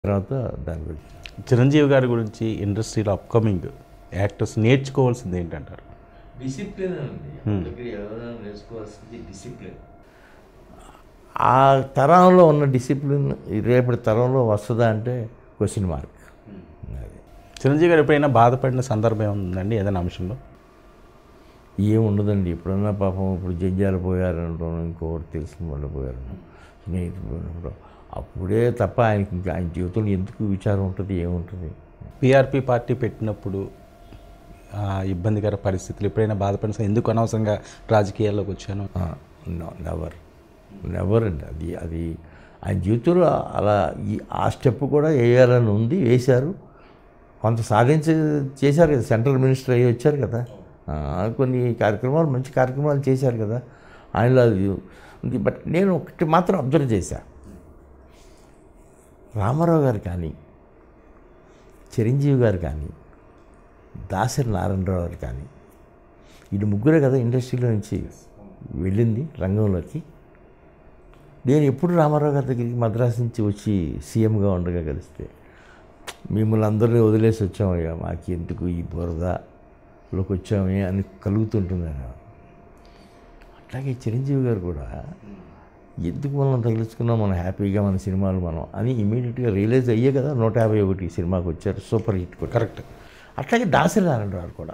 తర్వాత దాని గురించి చిరంజీవి గారి గురించి ఇండస్ట్రీలో అప్కమింగ్ యాక్టర్స్ నేర్చుకోవాల్సింది ఏంటంటారు? డిసిప్లిన్ అండి. దగ్గర ఎవరైనా నేర్చుకోవాల్సింది డిసిప్లిన్. ఆ తరంలో ఉన్న డిసిప్లిన్ రేపటి తరంలో వస్తుందా అంటే క్వశ్చన్ మార్క్. అది చిరంజీవి గారు ఎప్పుడైనా బాధపడిన సందర్భం ఉందండి ఏదైనా అంశంలో? ఏముండదండి. ఎప్పుడన్నా పాపం ఇప్పుడు జడ్జాలు పోయారంటాం, ఇంకొకటి తెలిసిన వాళ్ళు పోయారు, స్నేహితులు పోయినప్పుడు అప్పుడే తప్ప ఆయనకి ఇంకా ఆయన జీవితంలో ఎందుకు విచారం ఉంటుంది, ఏముంటుంది? పిఆర్పి పార్టీ పెట్టినప్పుడు ఇబ్బందికర పరిస్థితులు ఎప్పుడైనా బాధపడిన ఎందుకు అనవసరంగా రాజకీయాల్లోకి వచ్చాను? నెవర్ అండి. అది ఆయన జీవితంలో అలా ఆ స్టెప్ కూడా వేయాలని ఉంది, వేశారు. కొంత చేశారు కదా, సెంట్రల్ మినిస్టర్ అయ్యి వచ్చారు కదా, కొన్ని కార్యక్రమాలు మంచి కార్యక్రమాలు చేశారు కదా ఆయనలో అది ఉంది. బట్ నేను ఒకటి మాత్రం అబ్జర్వ్ చేశాను, రామారావు గారు కానీ, చిరంజీవి గారు కానీ, దాసరి నారాయణరావు గారు కానీ, వీళ్ళు ముగ్గురే కదా ఇండస్ట్రీలో నుంచి వెళ్ళింది రంగంలోకి. నేను ఎప్పుడు రామారావు గారి దగ్గరికి మద్రాసు నుంచి వచ్చి సీఎంగా ఉండగా కలిస్తే, మిమ్మల్ని అందరినీ వదిలేసి వచ్చామయ్యా, మాకు ఎందుకు ఈ బురదలోకి వచ్చామే అని కలుగుతుంటుంది. అట్లాగే చిరంజీవి గారు కూడా ఎందుకు మనం తగిలించుకున్నాం, మనం హ్యాపీగా మన సినిమాలు మనం అని ఇమీడియట్గా రియలైజ్ అయ్యే కదా 151 సినిమాకి వచ్చారు, సూపర్ హిట్ కూడా. కరెక్ట్. అట్లాగే దాసరి నారాయణరావు కూడా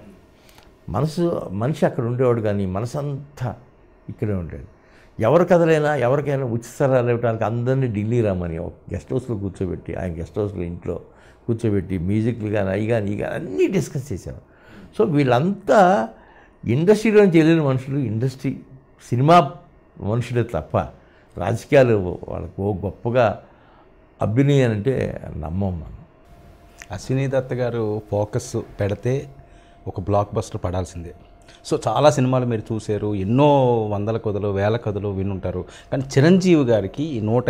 మనిషి అక్కడ ఉండేవాడు, కానీ మనసు అంతా ఇక్కడే ఉండేది. ఎవరి కథలైనా ఎవరికైనా ఉచిత స్థలాలు ఇవ్వడానికి అందరినీ ఢిల్లీ రమ్మని ఒక గెస్ట్ హౌస్లో కూర్చోబెట్టి, ఆయన గెస్ట్ హౌస్లో ఇంట్లో కూర్చోబెట్టి మ్యూజిక్లు కానీ అవి కానీ ఇవి కానీ అన్నీ డిస్కస్ చేశారు. సో వీళ్ళంతా ఇండస్ట్రీలోంచి వెళ్ళిన మనుషులు, ఇండస్ట్రీ సినిమా మనుషులే తప్ప రాజకీయాలు వాళ్ళకు గొప్పగా అభినయం అంటే నమ్మం మనం. అశ్విని దత్ గారు ఫోకస్ పెడితే ఒక బ్లాక్ బస్టర్ పడాల్సిందే. సో చాలా సినిమాలు మీరు చూశారు, ఎన్నో వందల కథలు వేల కథలు వినుంటారు. కానీ చిరంజీవి గారికి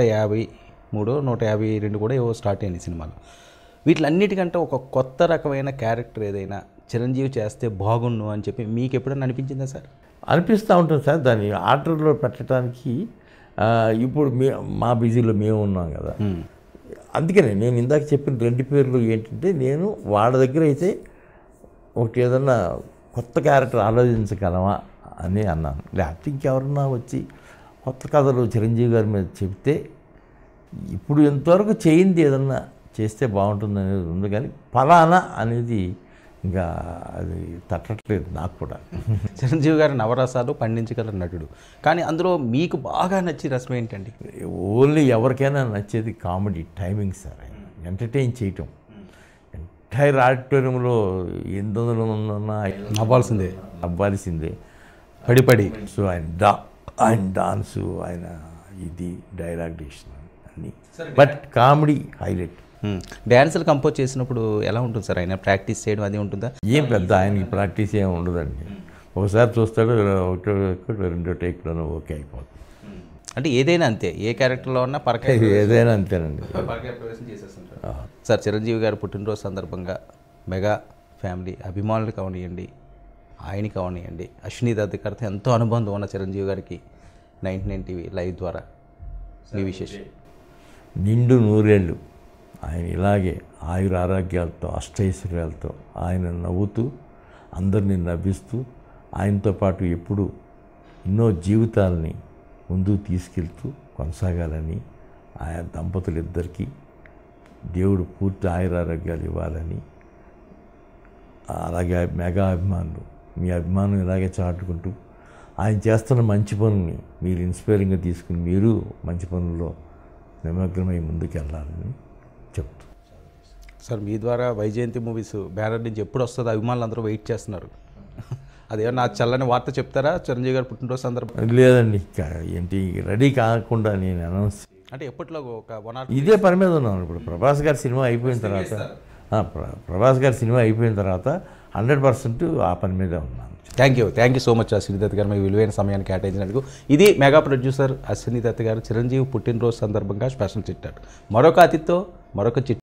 153 152 కూడా ఏవో స్టార్ట్ అయినాయి సినిమాలు. వీటిలన్నిటికంటే ఒక కొత్త రకమైన క్యారెక్టర్ ఏదైనా చిరంజీవి చేస్తే బాగుండు అని చెప్పి మీకు ఎప్పుడైనా అనిపించిందా సార్? అనిపిస్తూ ఉంటుంది సార్. దాన్ని ఆర్డర్లో పెట్టడానికి ఇప్పుడు మా బిజీలో మేము ఉన్నాం కదా, అందుకనే నేను ఇందాక చెప్పిన 2 పేర్లు ఏంటంటే, నేను వాళ్ళ దగ్గర అయితే ఒకటి ఏదన్నా కొత్త క్యారెక్టర్ ఆలోచించగలమా అని అన్నాను. లేకపోతే ఇంకెవరన్నా వచ్చి కొత్త కథలు చిరంజీవి గారి మీద చెప్తే ఇప్పుడు ఇంతవరకు చేయింది ఏదన్నా చేస్తే బాగుంటుంది అనేది ఉంది, కానీ ఫలానా అనేది ఇంకా అది తట్టట్లేదు నాకు కూడా. చిరంజీవి గారి నవరసాలు పండించగల నటుడు, కానీ అందులో మీకు బాగా నచ్చి రసం ఏంటండి? ఓన్లీ ఎవరికైనా నచ్చేది కామెడీ టైమింగ్ సార్. ఆయన ఎంటర్టైన్ చేయటం, ఎంటైర్ ఆడిటోరియంలో 800 మంది ఉన్నా అవ్వాల్సిందే పడి. సో ఆయన డాన్సు, ఆయన ఇది డైలాగ్ డిక్షన్ అన్నీ, బట్ కామెడీ హైలైట్. డ్యాన్సులు కంపోజ్ చేసినప్పుడు ఎలా ఉంటుంది సార్? ఆయన ప్రాక్టీస్ చేయడం అది ఉంటుందా? ఏం పెద్ద ఆయనకి ప్రాక్టీస్ ఏమి ఉండదండి. ఒకసారి చూస్తాడు, రెండో టేక్లోనూ ఓకే అయిపోతుంది. అంటే ఏదైనా అంతే, ఏ క్యారెక్టర్లో ఉన్నా ఏదైనా అంతేనండి. సార్ చిరంజీవి గారు పుట్టినరోజు సందర్భంగా మెగా ఫ్యామిలీ అభిమానులు కావనియండి, ఆయన కావనియండి, అశ్విని దత్ గారితో ఎంతో అనుబంధం ఉన్న చిరంజీవి గారికి 99 టీవీ లైవ్ ద్వారా మీ విశేషం. నిండు 100 ఏళ్ళు ఆయన ఇలాగే ఆయుర ఆరోగ్యాలతో అష్టైశ్వర్యాలతో ఆయన నవ్వుతూ అందరినీ నవ్విస్తూ ఆయనతో పాటు ఎప్పుడు ఎన్నో జీవితాలని ముందుకు తీసుకెళ్తూ కొనసాగాలని ఆయా దంపతులిద్దరికీ దేవుడు పూర్తి ఆయురారోగ్యాలు ఇవ్వాలని, అలాగే మెగా అభిమానులు మీ అభిమానం ఇలాగే చాటుకుంటూ ఆయన చేస్తున్న మంచి పనుల్ని మీరు ఇన్స్పైరింగ్గా తీసుకుని మీరు మంచి పనుల్లో నిమగ్నమై ముందుకు వెళ్ళాలని చెప్తూ. సార్ మీ ద్వారా వైజయంతి మూవీస్ బ్యానర్ నుంచి ఎప్పుడు వస్తుందో అభిమానులు అందరూ వెయిట్ చేస్తున్నారు. అదేమన్నా చల్లని వార్త చెప్తారా చిరంజీవి గారు పుట్టినరోజు సందర్భంగా? లేదండి, ఏంటి రెడీ కాకుండా నేను అనౌన్స్ అంటే ఎప్పట్లో ఒక 1 or 2 ఇదే పని మీద ఉన్నాను. ఇప్పుడు ప్రభాస్ గారి సినిమా అయిపోయిన తర్వాత 100% ఆ పని మీదే ఉన్నాను. Thank you so much Ashwini Dutt గారు మీ విలువైన సమయాన్ని కేటాయించినందుకు. ఇది మెగా ప్రొడ్యూసర్ అశ్విని దత్ గారు చిరంజీవి పుట్టినరోజు సందర్భంగా స్పెషల్ చిట్టాడు. మరొక అతిథితో మరొక చిట్